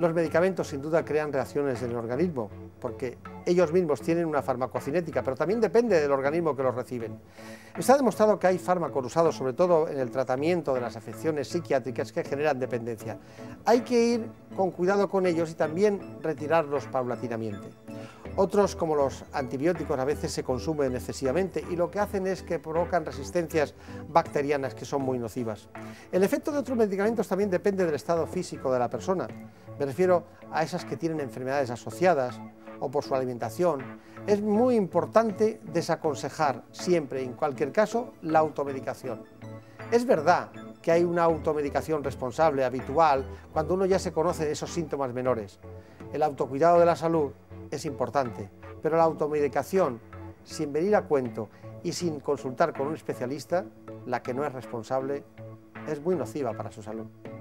Los medicamentos sin duda crean reacciones en el organismo, porque ellos mismos tienen una farmacocinética, pero también depende del organismo que los reciben. Está demostrado que hay fármacos usados sobre todo en el tratamiento de las afecciones psiquiátricas que generan dependencia. Hay que ir con cuidado con ellos y también retirarlos paulatinamente. Otros, como los antibióticos, a veces se consumen excesivamente y lo que hacen es que provocan resistencias bacterianas que son muy nocivas. El efecto de otros medicamentos también depende del estado físico de la persona. Me refiero a esas que tienen enfermedades asociadas o por su alimentación. Es muy importante desaconsejar siempre y en cualquier caso la automedicación. Es verdad que hay una automedicación responsable, habitual, cuando uno ya se conoce esos síntomas menores. El autocuidado de la salud es importante, pero la automedicación, sin venir a cuento y sin consultar con un especialista, la que no es responsable, es muy nociva para su salud.